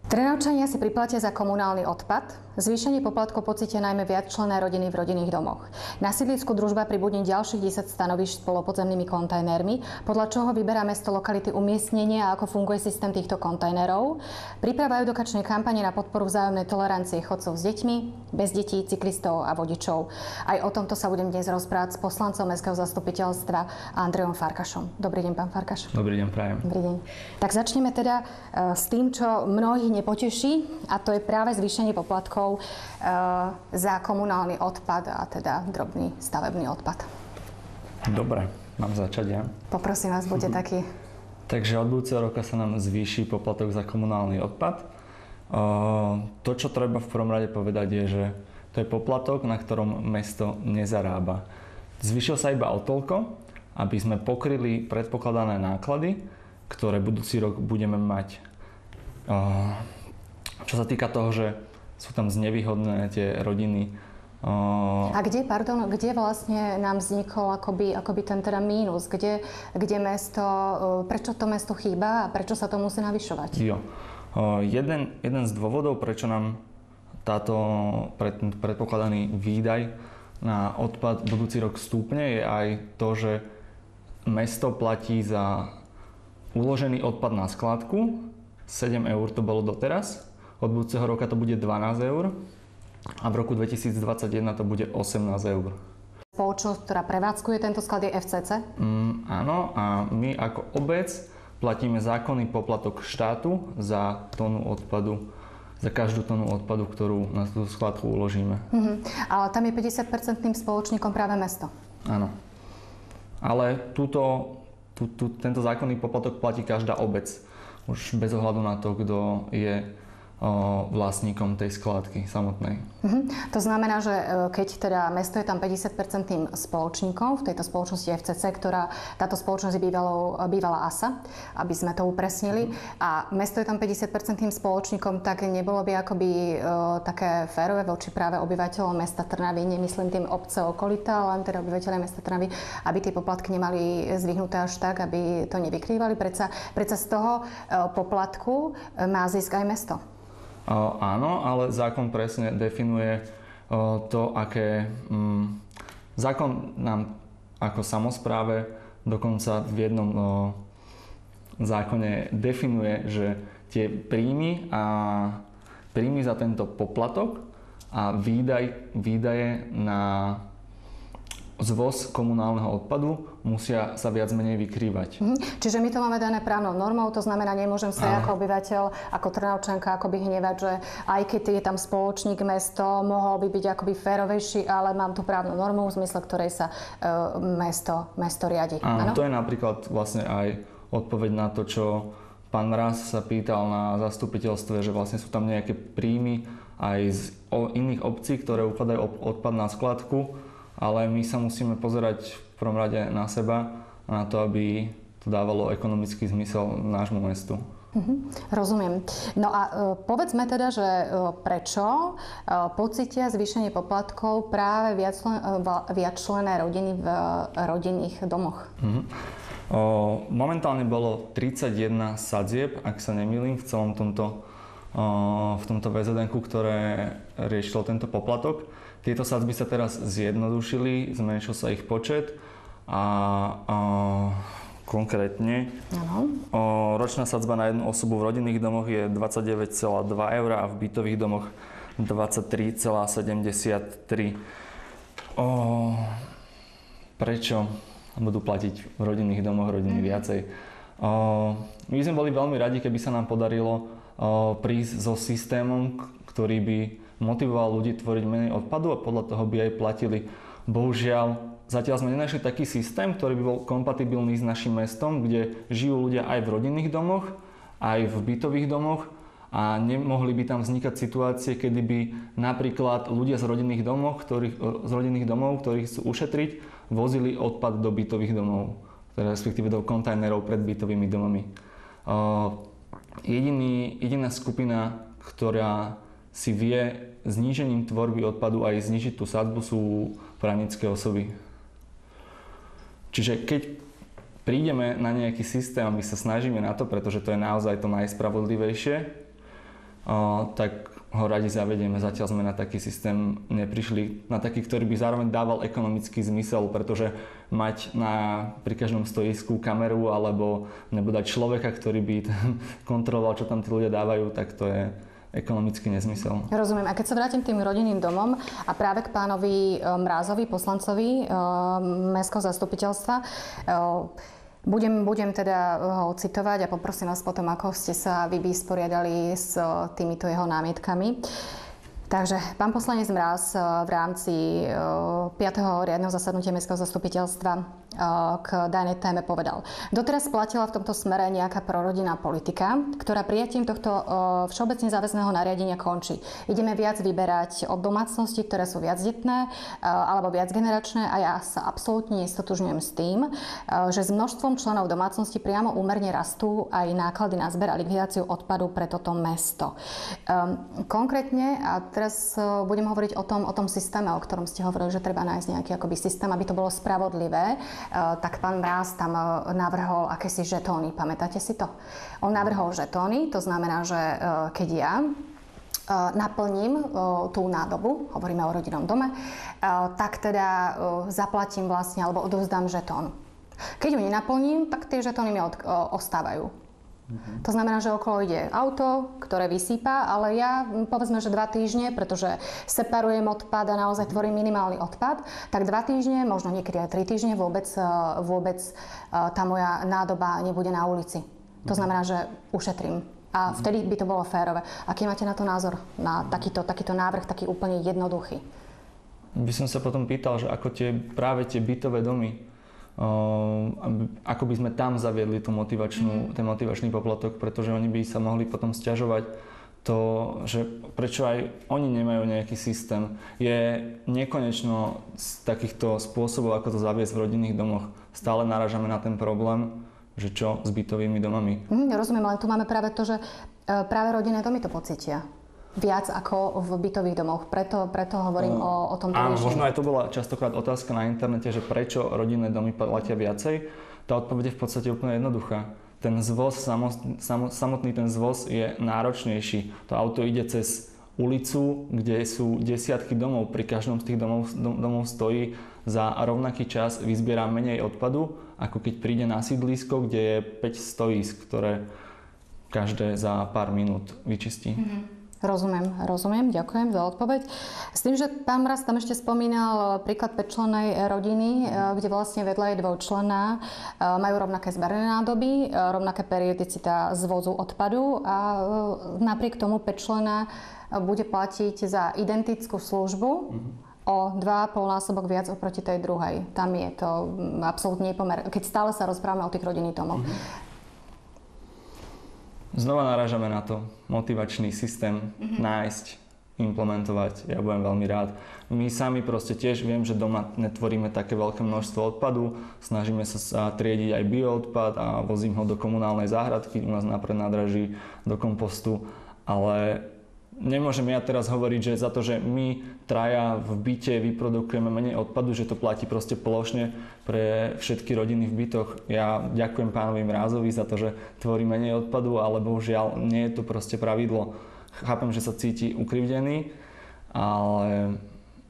Trnavčania si priplatia za komunálny odpad. Zvýšenie poplatkov pocítia najmä viacčlenné rodiny v rodinných domoch. Na sídlisku Družba pribudne ďalších 10 stanovíšť s polopodzemnými kontajnermi, podľa čoho vyberá mesto lokality umiestnenia a ako funguje systém týchto kontajnerov. Pripravujú edukačné kampane na podporu vzájomnej tolerancie chodcov s deťmi, bez detí, cyklistov a vodičov. Aj o tomto sa budem dnes rozprávať s poslancom Mestského zastupiteľstva Andrejom Farkašom. Dobrý deň, pán Farkaš. Dobrý deň, prajem. Dobrý deň. Tak začneme teda s tým, čo mnohých nepoteší, a to je práve zvýšenie poplatkov za komunálny odpad a teda drobný stavebný odpad. Dobre, mám začať ja. Poprosím vás, buďte taký. Takže od budúceho roka sa nám zvýši poplatok za komunálny odpad. To, čo treba v prvom rade povedať, je, že to je poplatok, na ktorom mesto nezarába. Zvýšil sa iba o toľko, aby sme pokryli predpokladané náklady, ktoré budúci rok budeme mať. Čo sa týka toho, že sú tam znevýhodnené tie rodiny. A kde vlastne nám vznikol akoby ten teda mínus? Kde mesto, prečo to mesto chýba a prečo sa to musí navyšovať? Jo. Jeden z dôvodov, prečo nám predpokladaný výdaj na odpad budúci rok stúpne, je aj to, že mesto platí za uložený odpad na skládku. 7 eur to bolo doteraz. Od budúceho roka to bude 12 eur a v roku 2021 to bude 18 eur. Spoločnosť, ktorá prevádzkuje tento sklad, je FCC? Áno, a my ako obec platíme zákonný poplatok štátu za tónu odpadu, za každú tónu odpadu, ktorú na tú skladku uložíme. Ale tam je 50% spoločníkom práve mesto. Áno. Ale tento zákonný poplatok platí každá obec. Už bez ohľadu na to, kto je vlastníkom tej skládky samotnej. To znamená, že keď teda mesto je tam 50% spoločníkom v tejto spoločnosti FCC, táto spoločnosť bývala ASA, aby sme to upresnili, a mesto je tam 50% spoločníkom, tak nebolo by akoby také férové voči práve obyvateľom mesta Trnavy, nemyslím tým obce okolita, len teda obyvateľe mesta Trnavy, aby tie poplatky nemali zdvihnuté až tak, aby to nevykrývali. Predsa z toho poplatku má zisk aj mesto. Áno, ale zákon presne definuje to, aké... Zákon nám ako samospráve dokonca v jednom zákone definuje, že tie príjmy za tento poplatok a výdaje na zvoz komunálneho odpadu musia sa viac menej vykrývať. Čiže my to máme dané právnou normou, to znamená, nemôžem sa ako obyvateľ, ako Trnavčanka akoby hnevať, že aj keď je tam spoločník mesto, mohol by byť akoby férovejší, ale mám tu právnu normu, v zmysle ktorej sa mesto riadi. Áno, to je napríklad vlastne aj odpoveď na to, čo pán Mraz sa pýtal na zastupiteľstve, že vlastne sú tam nejaké príjmy aj z iných obcí, ktoré ukladajú odpad na skladku, ale my sa musíme pozerať v prvom rade na seba a na to, aby to dávalo ekonomický zmysel nášmu mestu. Rozumiem. No a povedzme teda, že prečo pocítia zvýšenie poplatkov práve viacčlenné rodiny v rodinných domoch? Momentálne bolo 31 sadzieb, ak sa nemýlim, v celom tomto VZN-ku, ktoré riešilo tento poplatok. Tieto sadzby sa teraz zjednodušili, zmenšil sa ich počet a konkrétne ročná sadzba na jednu osobu v rodinných domoch je 29,2 eur a v bytových domoch 23,73. Prečo budú platiť v rodinných domoch rodiny viacej? My sme boli veľmi radi, keby sa nám podarilo prísť so systémom, ktorý by motivoval ľudí tvoriť menej odpadu a podľa toho by aj platili. Bohužiaľ, zatiaľ sme nenašli taký systém, ktorý by bol kompatibilný s našim mestom, kde žijú ľudia aj v rodinných domoch, aj v bytových domoch a nemohli by tam vznikať situácie, kedy by napríklad ľudia z rodinných domov, ktorí chcú ušetriť, vozili odpad do bytových domov, respektíve do kontajnerov pred bytovými domami. Jediná skupina, ktorá si vie znížením tvorby odpadu aj znížiť tú sadzbu, sú právnické osoby. Čiže keď prídeme na nejaký systém a my sa snažíme na to, pretože to je naozaj to najspravodlivejšie, tak ho radi zavedieme. Zatiaľ sme na taký systém neprišli, na taký, ktorý by zároveň dával ekonomický zmysel, pretože mať pri každom stojisku kameru alebo dať človeka, ktorý by kontroloval, čo tam tí ľudia dávajú, tak to je ekonomický nezmysel. Rozumiem. A keď sa vrátim k tým rodinným domom a práve k pánovi Mrázovi, poslancovi Mestského zastupiteľstva, budem teda ho citovať a poprosím vás potom, ako ste sa vy vysporiadali s týmito jeho námietkami. Takže pán poslanec Mráz v rámci 5. riadneho zasadnutia Mestského zastupiteľstva k danej téme povedal: doteraz platila v tomto smere nejaká prorodinná politika, ktorá prijatím tohto všeobecne záväzného nariadenia končí. Ideme viac vyberať od domácností, ktoré sú viacdetné alebo viacgeneračné, a ja sa absolútne nestotožňujem s tým, že s množstvom členov domácnosti priamo úmerne rastú aj náklady na zber a likvidáciu odpadu pre toto mesto. Konkrétne, a teraz budem hovoriť o tom systéme, o ktorom ste hovorili, že treba nájsť nejaký akoby systém, aby to bolo spravodlivé, tak pán Mráz tam navrhol akési žetóny. Pamätáte si to? On navrhol žetóny, to znamená, že keď ja naplním tú nádobu, hovoríme o rodinnom dome, tak teda zaplatím vlastne, alebo odovzdám žetón. Keď ju nenaplním, tak tie žetóny mi ostávajú. To znamená, že okolo ide auto, ktoré vysýpa, ale ja povedzme, že 2 týždne, pretože separujem odpad a naozaj tvorím minimálny odpad, tak 2 týždne, možno niekedy aj 3 týždne vôbec tá moja nádoba nebude na ulici. To znamená, že ušetrím. A vtedy by to bolo férové. Aký máte na to názor? Na takýto návrh, taký úplne jednoduchý? By som sa potom pýtal, že ako práve tie bytové domy, ako by sme tam zaviedli ten motivačný poplatok, pretože oni by sa mohli potom sťažovať to, že prečo aj oni nemajú nejaký systém. Je nekonečno z takýchto spôsobov, ako to zaviesť v rodinných domoch. Stále narážame na ten problém, že čo s bytovými domami. Rozumiem, ale tu máme práve to, že práve rodinné domy to pocítia. Viac ako v bytových domoch. Preto hovorím o tomto riešení. Áno, možno aj to bola častokrát otázka na internete, že prečo rodinné domy platia viacej. Tá odpoveď je v podstate úplne jednoduchá. Ten zvoz, samotný ten zvoz je náročnejší. To auto ide cez ulicu, kde sú desiatky domov. Pri každom z tých domov stojí za rovnaký čas, vyzbiera menej odpadu, ako keď príde na sídlisko, kde je 5 stojísk, ktoré každé za pár minút vyčistí. Rozumiem, ďakujem za odpoveď. S tým, že pán Mráz tam ešte spomínal príklad 5-člennej rodiny, kde vlastne vedľa je 2-členná, majú rovnaké zberné nádoby, rovnaké periodicita zvozu odpadu a napriek tomu 5-členná bude platiť za identickú službu o 2,5-násobok viac oproti tej druhej. Tam je to absolútne nepomer, keď stále sa rozprávame o tých rodinných domoch. Znova narážame na to, motivačný systém nájsť, implementovať, ja budem veľmi rád. My sami proste tiež viem, že doma netvoríme také veľké množstvo odpadu, snažíme sa triediť aj bioodpad a vozím ho do komunálnej záhradky, u nás na prednádraží, do kompostu, ale nemôžem ja teraz hovoriť, že za to, že my traja v byte vyprodukujeme menej odpadu, že to platí proste plošne pre všetky rodiny v bytoch. Ja ďakujem pánovi Mrázovi za to, že tvorí menej odpadu, ale bohužiaľ nie je to proste pravidlo. Chápem, že sa cíti ukrivdený, ale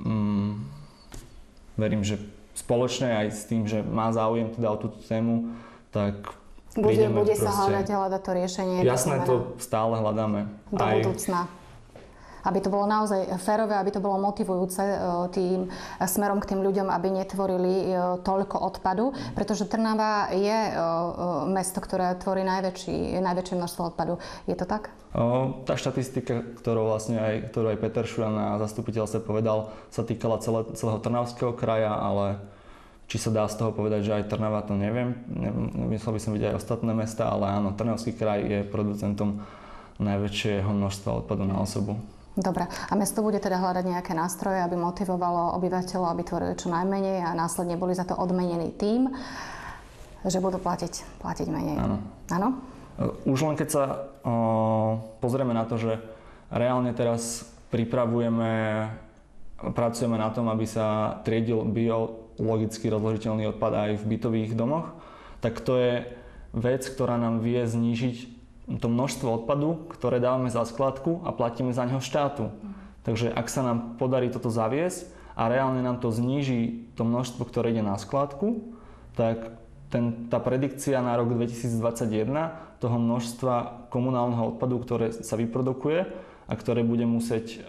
verím, že spoločne aj s tým, že má záujem teda o túto tému, tak bude sa hľadať to riešenie. Jasné, to stále hľadáme. Do budúcna. Aby to bolo naozaj férové, aby to bolo motivujúce tým smerom k tým ľuďom, aby netvorili toľko odpadu, pretože Trnava je mesto, ktoré tvorí najväčšie množstvo odpadu. Je to tak? Tá štatistika, ktorú aj Peter Šuran na zastupiteľstve povedal, sa týkala celého Trnavského kraja, ale či sa dá z toho povedať, že aj Trnava, to neviem. Myslel by som vidieť aj ostatné mesta, ale áno, Trnavský kraj je producentom najväčšieho množstva odpadu na osobu. Dobre. A mesto bude teda hľadať nejaké nástroje, aby motivovalo obyvateľov, aby tvorili čo najmenej a následne boli za to odmenení tým, že budú platiť menej. Áno? Už len keď sa pozrieme na to, že reálne teraz pracujeme na tom, aby sa triedil biologicky rozložiteľný odpad aj v bytových domoch, tak to je vec, ktorá nám vie znížiť to množstvo odpadu, ktoré dávame za skladku a platíme za neho štátu. Takže ak sa nám podarí toto zaviesť a reálne nám to zníži to množstvo, ktoré ide na skladku, tak tá predikcia na rok 2021 toho množstva komunálneho odpadu, ktoré sa vyprodukuje a ktoré bude musieť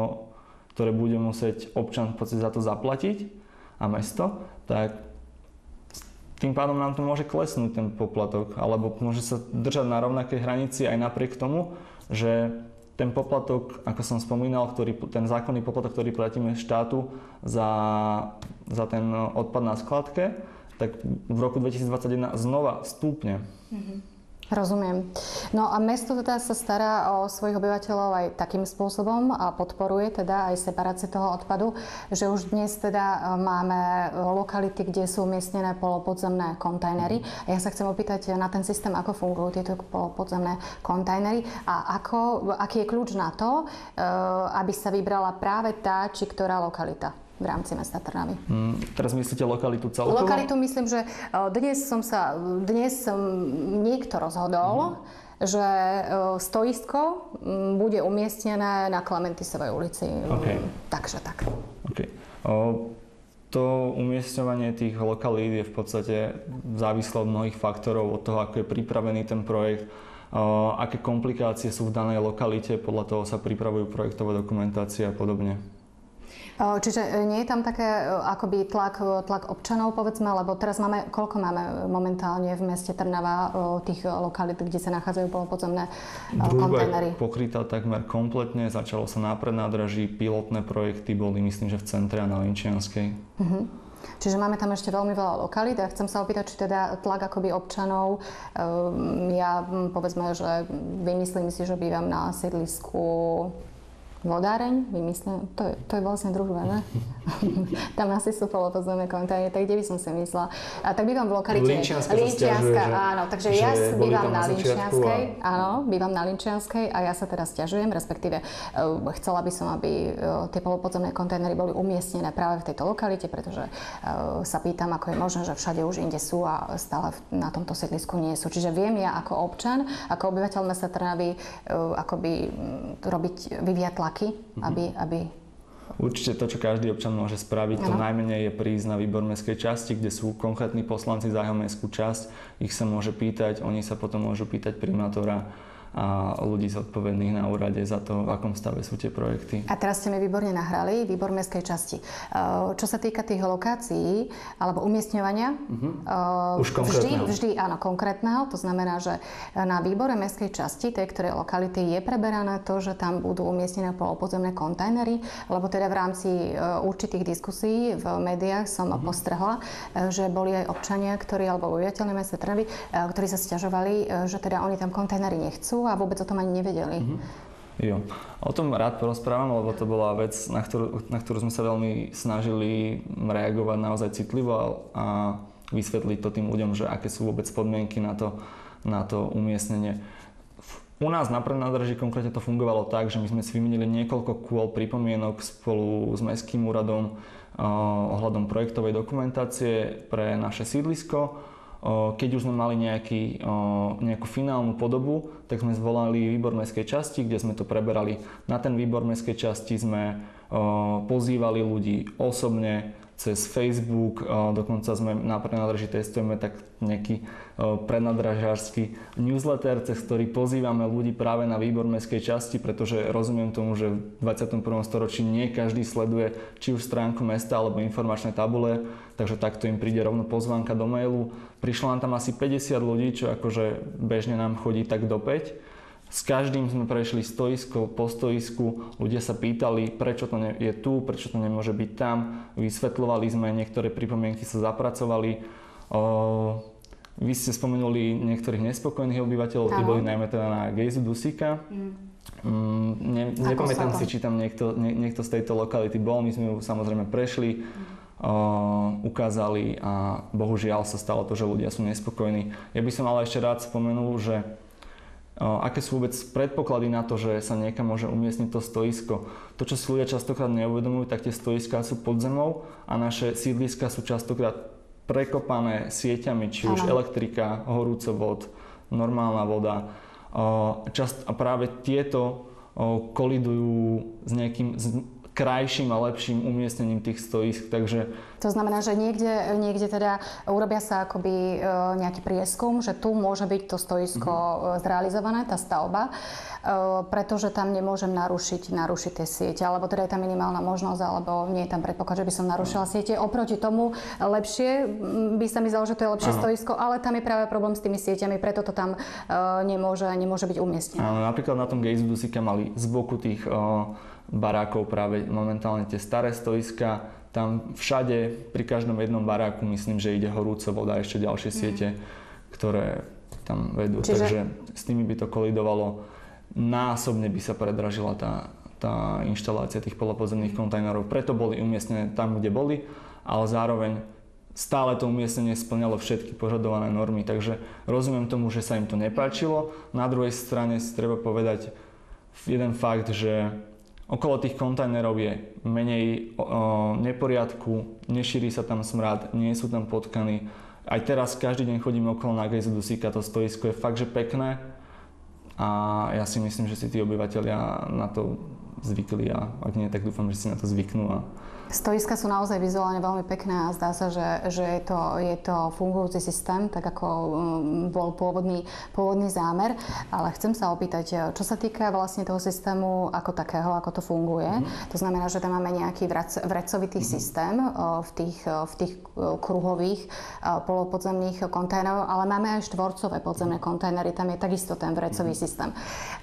občan v podstate za to zaplatiť a mesto, tak tým pádom nám to môže klesnúť ten poplatok, alebo môže sa držať na rovnakej hranici aj napriek tomu, že ten poplatok, ako som spomínal, ten zákonný poplatok, ktorý platíme štátu za ten odpad na skladke, tak v roku 2021 znova stúpne. Rozumiem. No a mesto teda sa stará o svojich obyvateľov aj takým spôsobom a podporuje teda aj separáciu toho odpadu, že už dnes teda máme lokality, kde sú umiestnené polopodzemné kontajnery. A ja sa chcem opýtať na ten systém, ako fungujú tieto polopodzemné kontajnery a aký je kľúč na to, aby sa vybrala práve tá či ktorá lokalita v rámci mesta Trnavy. Teraz myslíte lokalitu celkovo? Lokalitu myslím, že dnes niekto rozhodol, že stoisko bude umiestnené na Klementisovej ulici. Okay. Takže tak. Okay. To umiestňovanie tých lokalít je v podstate závislé od mnohých faktorov, od toho, ako je pripravený ten projekt, aké komplikácie sú v danej lokalite, podľa toho sa pripravujú projektové dokumentácie a podobne. Čiže nie je tam také akoby tlak občanov, povedzme, lebo teraz koľko máme momentálne v meste Trnava tých lokalít, kde sa nachádzajú polopodzemné kontajnery? Družba je pokrytá takmer kompletne, začalo sa na prednádraží, pilotné projekty boli, myslím, že v centre a na Linčianskej. Čiže máme tam ešte veľmi veľa lokalít a chcem sa opýtať, či teda tlak akoby občanov, ja povedzme, že vymyslím si, že bývam na sídlisku Vodáreň, vymyslím, to je vlastne družba, ne? Tam asi sú polopodzemné kontajnery, tak kde by som si myslela? A tak bývam v lokalite Linčianska, áno, takže ja bývam na Linčianskej, áno, bývam na Linčianskej a ja sa teraz sťažujem, respektíve chcela by som, aby tie polopodzemné kontajnery boli umiestnené práve v tejto lokalite, pretože sa pýtam, ako je možné, že všade už inde sú a stále na tomto sídlisku nie sú. Čiže viem ja ako občan, ako obyvateľ mesta Trnavy, akoby vyvíjať tlak, aby... Určite to, čo každý občan môže spraviť, to najmenej je prísť na výbor mestskej časti, kde sú konkrétni poslanci za jeho mestskú časť. Ich sa môže pýtať, oni sa potom môžu pýtať primátora a ľudí zodpovedných na úrade za to, v akom stave sú tie projekty. A teraz ste mi výborne nahrali výbor mestskej časti. Čo sa týka tých lokácií alebo umiestňovania, už konkrétneho. Vždy áno, konkrétneho. To znamená, že na výbore mestskej časti tej ktorej lokality je preberané to, že tam budú umiestnené polopodzemné kontajnery, lebo teda v rámci určitých diskusí v médiách som postrehla, že boli aj občania, alebo obyvateľné mesta Trnavy, ktorí sa sťažovali, že teda oni tam kontajnery nechcú a vôbec o tom ani nevedeli. Jo. O tom rád porozprávam, lebo to bola vec, na ktorú sme sa veľmi snažili reagovať naozaj citlivo a vysvetliť to tým ľuďom, že aké sú vôbec podmienky na to umiestnenie. U nás na prednádraží konkrétne to fungovalo tak, že my sme si vymenili niekoľko kôl pripomienok spolu s mestským úradom ohľadom projektovej dokumentácie pre naše sídlisko. Keď už sme mali nejakú finálnu podobu, tak sme zvolali výbor mestskej časti, kde sme to preberali. Na ten výbor mestskej časti sme pozývali ľudí osobne cez Facebook, dokonca sme na prednádraží testujeme tak nejaký prednádražársky newsletter, cez ktorý pozývame ľudí práve na výbor mestskej časti, pretože rozumiem tomu, že v 21. storočí nie každý sleduje či už stránku mesta alebo informačné tabule, takže takto im príde rovno pozvánka do mailu. Prišlo nám tam asi 50 ľudí, čo akože bežne nám chodí tak do 5. S každým sme prešli stoisko po stoisku, ľudia sa pýtali, prečo to je tu, prečo to nemôže byť tam. Vysvetľovali sme, niektoré pripomienky sa zapracovali. Vy ste spomenuli niektorých nespokojných obyvateľov, tí boli najmä teda na Gejzu Dusíka. Nepamätám si, či tam niekto z tejto lokality bol, my sme ju samozrejme prešli. Ukázali a bohužiaľ sa stalo to, že ľudia sú nespokojní. Ja by som ale ešte rád spomenul, že aké sú vôbec predpoklady na to, že sa niekam môže umiestniť to stoisko. To, čo si ľudia častokrát neuvedomujú, tak tie stoiská sú pod zemou a naše sídliska sú častokrát prekopané sieťami, či už elektrika, horúcovod, normálna voda. A práve tieto kolidujú s nejakým krajším a lepším umiestnením tých stojísk, takže... To znamená, že niekde teda urobia sa akoby nejaký prieskum, že tu môže byť to stoisko zrealizované, tá stavba, pretože tam nemôžem narušiť tie siete, alebo teda je tam minimálna možnosť, alebo nie je tam predpoklad, že by som narušila siete. Oproti tomu lepšie by sa mi zdalo, že to je lepšie stoisko, ale tam je práve problém s tými sieťami, preto to tam nemôže byť umiestnené. Áno, napríklad na tom Gates Dusika mali z boku tých barákov práve momentálne tie staré stoiska. Tam všade, pri každom jednom baráku, myslím, že ide horúca voda a ešte ďalšie siete, ktoré tam vedú. Takže s tými by to kolidovalo. Násobne by sa predražila tá inštalácia tých polopodzemných kontajnerov. Preto boli umiestnené tam, kde boli, ale zároveň stále to umiestnenie spĺňalo všetky požadované normy. Takže rozumiem tomu, že sa im to nepáčilo. Na druhej strane si treba povedať jeden fakt, že okolo tých kontajnerov je menej neporiadku, nešíri sa tam smrad, nie sú tam potkany. Aj teraz každý deň chodíme okolo na Gates Dusika, to stoisko je fakt, že pekné a ja si myslím, že si tí obyvateľia na to zvykli a ak nie, tak dúfam, že si na to zvyknú. Stoiska sú naozaj vizuálne veľmi pekné a zdá sa, že je to fungujúci systém, tak ako bol pôvodný zámer. Ale chcem sa opýtať, čo sa týka vlastne toho systému ako takého, ako to funguje. To znamená, že tam máme nejaký vrecovitý systém v tých kruhových polopodzemných kontajnerov, ale máme aj štvorcové podzemné kontajnery, tam je takisto ten vrecový systém.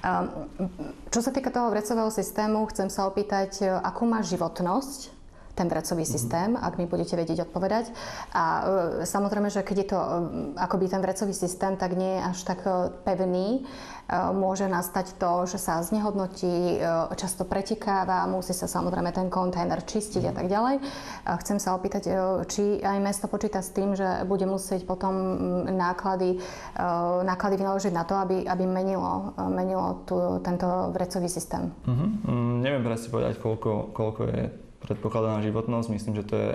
Čo sa týka toho vrecového systému, chcem sa opýtať, akú má životnosť ten vrecový systém, ak mi budete vedieť odpovedať. A samozrejme, že keď je to akoby ten vrecový systém, tak nie je až tak pevný. Môže nastať to, že sa znehodnotí, často pretikáva, musí sa samozrejme ten kontajner čistiť a tak ďalej. Chcem sa opýtať, či aj mesto počíta s tým, že bude musieť potom náklady vynaložiť na to, aby menilo tento vrecový systém. Neviem presne povedať, koľko je predpokladaná životnosť. Myslím, že to je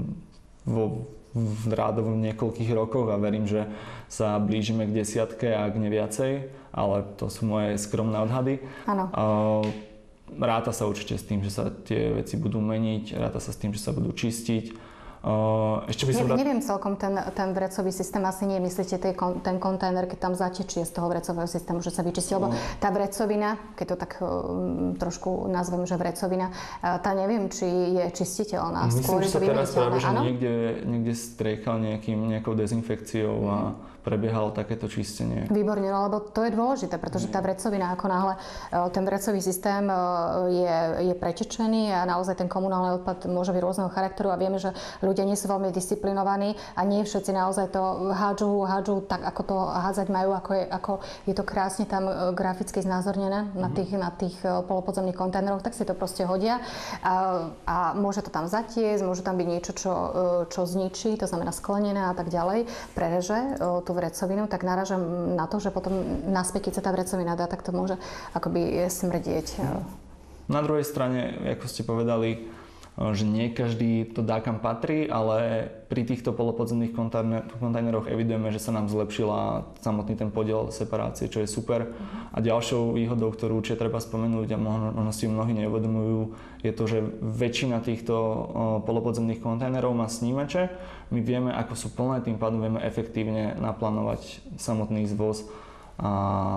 v rádovo niekoľkých rokoch a verím, že sa blížime k 10, ak nie viacej, ale to sú moje skromné odhady. Áno. Ráta sa určite s tým, že sa tie veci budú meniť, ráta sa s tým, že sa budú čistiť. Neviem celkom ten vrecový systém, asi nie myslíte ten kontajner, keď tam zatečie z toho vrecového systému, že sa vyčistí, lebo tá vrecovina, keď to tak trošku nazvem, že vrecovina, tá neviem, či je čistiteľná. Myslím, že sa teraz práve, že niekde striekal nejakou dezinfekciou a prebiehalo takéto čistenie. Výborne, no lebo to je dôležité, pretože tá vrecovina, ako náhle ten vrecový systém je pretečený a naozaj ten komunálny odpad môže byť rôzneho charakteru a vieme, že ľudia nie sú veľmi disciplinovaní a nie všetci naozaj to hádžu tak, ako to hádzať majú, ako je to krásne tam graficky znázornené na tých polopodzemných kontajneroch, tak si to proste hodia a môže to tam zatiesť, môže tam byť niečo, čo zničí, to znamená sklenené a tak ďalej, prereže tú vrecovinu, tak narážam na to, že potom naspäť, keď sa tá vrecovina dá, tak to môže akoby smrdieť. Na druhej strane, ako ste povedali, že nie každý to dá kam patrí, ale pri týchto polopodzemných kontajneroch evidujeme, že sa nám zlepšila samotný ten podiel separácie, čo je super. A ďalšou výhodou, ktorú určite treba spomenúť a možno si mnohí neuvedomujú, je to, že väčšina týchto polopodzemných kontajnerov má snímače. My vieme, ako sú plné, tým pádom vieme efektívne naplánovať samotný zvoz a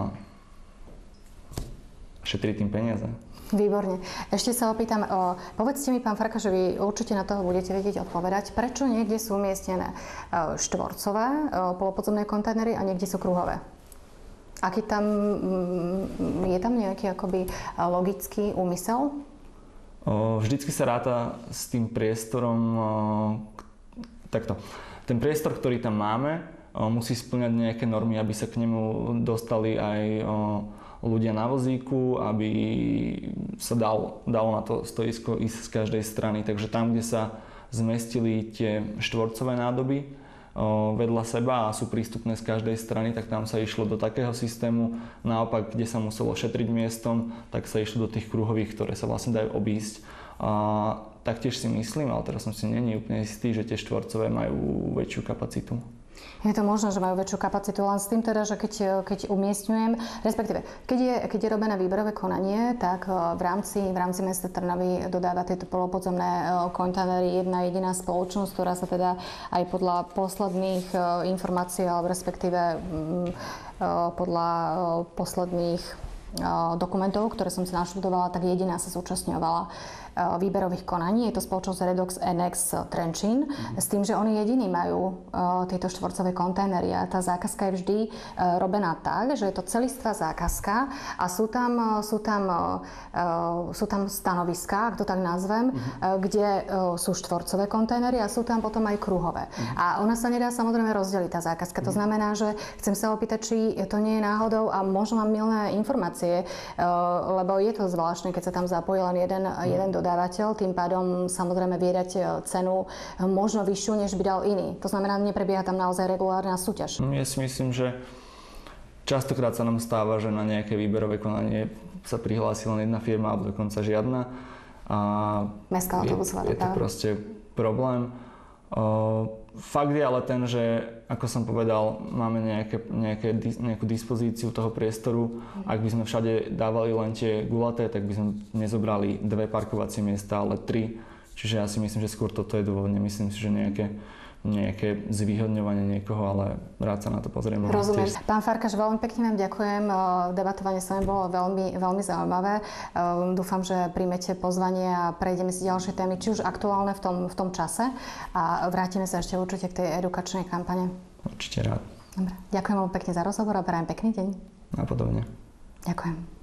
šetriť tým peniaze. Výborne. Ešte sa opýtam, povedzte mi, pán Farka, že vy určite na toho budete vedieť odpovedať, prečo niekde sú umiestnené štvorcové polopodzemné kontajnery a niekde sú kruhové? Je tam nejaký akoby logický úmysel? Vždycky sa ráta s tým priestorom takto. Ten priestor, ktorý tam máme, musí spĺňať nejaké normy, aby sa k nemu dostali aj ľudia na vozíku, aby sa dalo na to stoisko ísť z každej strany. Takže tam, kde sa zmestili tie štvorcové nádoby vedľa seba a sú prístupné z každej strany, tak tam sa išlo do takého systému. Naopak, kde sa muselo šetriť miestom, tak sa išlo do tých kruhových, ktoré sa vlastne dajú obísť. Taktiež si myslím, ale teraz som si není úplne istý, že tie štvorcové majú väčšiu kapacitu. Je to možné, že majú väčšiu kapacitu, len s tým teda, že keď umiestňujem, respektíve, keď je robené výberové konanie, tak v rámci mesta Trnavy dodáva tieto polopodzemné kontajnery jedna jediná spoločnosť, ktorá sa teda aj podľa posledných informácií, alebo respektíve podľa posledných dokumentov, ktoré som si naštudovala, tak jediná sa zúčastňovala výberových konaní. Je to spoločnosť Redox NX Trenčín, s tým, že oni jediní majú tieto štvorcové kontajnery a tá zákazka je vždy robená tak, že je to celistvá zákazka a sú tam stanoviská, ak to tak nazvem, kde sú štvorcové kontajnery a sú tam potom aj kruhové. A ona sa nedá samozrejme rozdeliť tá zákazka. To znamená, že chcem sa opýtať, či to nie je náhodou a možno mám mylné informácie, lebo je to zvláštne, keď sa tam zapojí len jeden dodávateľ, tým pádom samozrejme vie dať cenu možno vyššiu, než by dal iný. To znamená, neprebieha tam naozaj regulárna súťaž. Ja si myslím, že častokrát sa nám stáva, že na nejaké výberové konanie sa prihlási len jedna firma, alebo dokonca žiadna. A Mestská autobusová je to proste problém. Fakt je ale ten, že ako som povedal, máme nejakú dispozíciu toho priestoru. Ak by sme všade dávali len tie gulaté, tak by sme nezobrali 2 parkovacie miesta, ale 3. Čiže ja si myslím, že skôr toto je dôvod. Nemyslím si, že nejaké zvýhodňovanie niekoho, ale rád sa na to pozriem. Rozumiem. Pán Farkáš, veľmi pekne vám ďakujem. Debatovanie s vami bolo veľmi, veľmi zaujímavé. Dúfam, že príjmete pozvanie a prejdeme si ďalšie témy, či už aktuálne v tom čase a vrátime sa ešte určite k tej edukačnej kampane. Určite rád. Dobre. Ďakujem veľmi pekne za rozhovor a prajem pekný deň. Napodobne. Ďakujem.